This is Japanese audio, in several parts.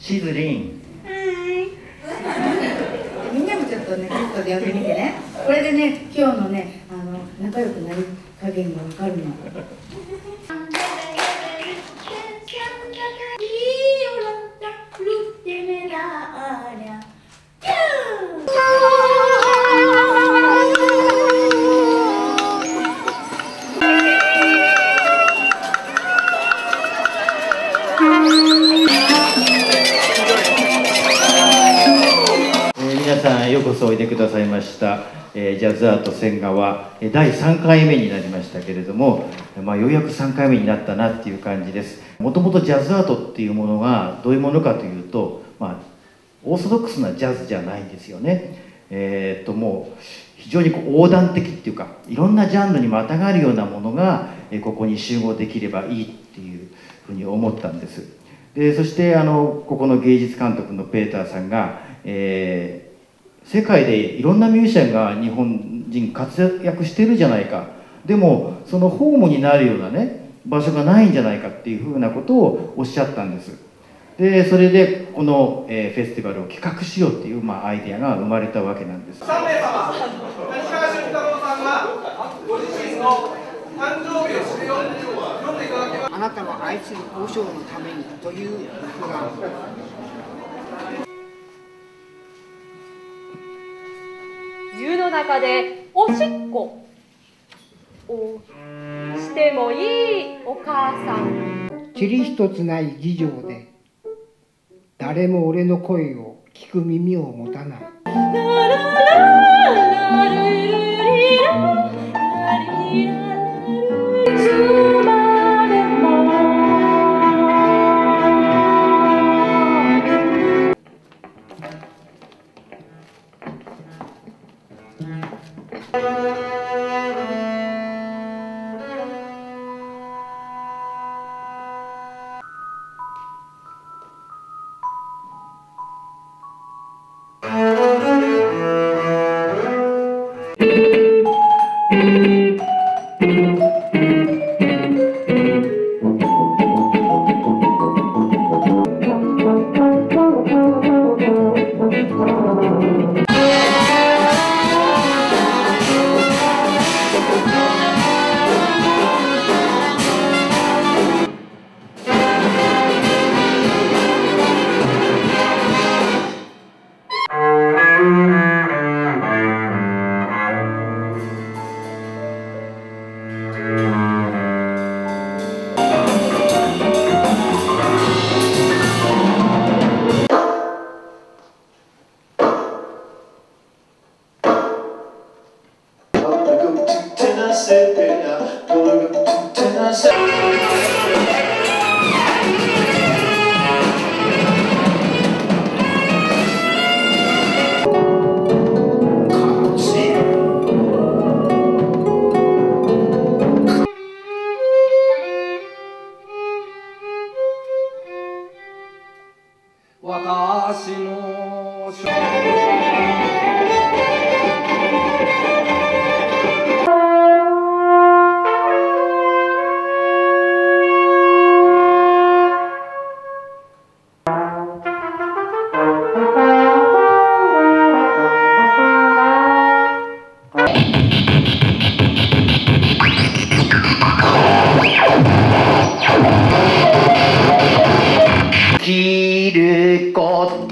しずりん。 みんなもちょっとね、ゲストで呼んでみてね。これでね、今日のね、仲良くなり加減がわかるの。 皆さんようこそおいでくださいました、ジャズアート千賀は第3回目になりましたけれども、ようやく3回目になったなっていう感じです。もともとジャズアートっていうものがどういうものかというと、オーソドックスなジャズじゃないんですよね。もう非常に横断的っていうか、いろんなジャンルにまたがるようなものがここに集合できればいいっていうふうに思ったんです。でそしてここの芸術監督のペーターさんが、世界でいろんなミュージシャンが日本人活躍してるじゃないか、でもそのホームになるようなね場所がないんじゃないかっていうふうなことをおっしゃったんです。でそれでこの、フェスティバルを企画しようっていう、アイデアが生まれたわけなんです。 3名様、谷川俊太郎さんがご自身の誕生日を知るように読んでいただけます。 あなたの愛する交渉のためにという句が。 湯の中でおしっこをしてもいいお母さん。 塵一つない議場で誰も俺の声を聞く耳を持たない。 私の生きること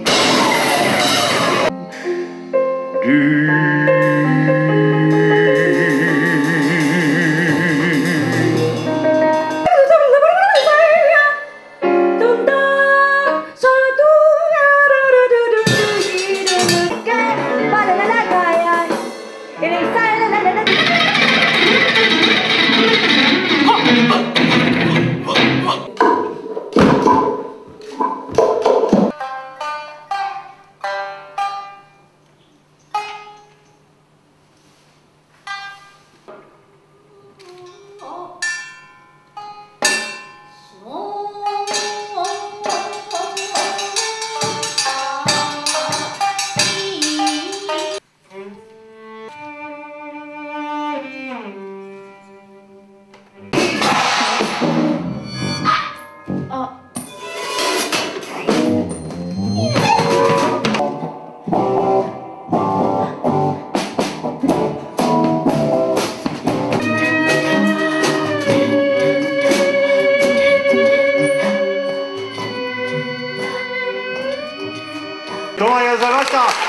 どうもありがとうございました。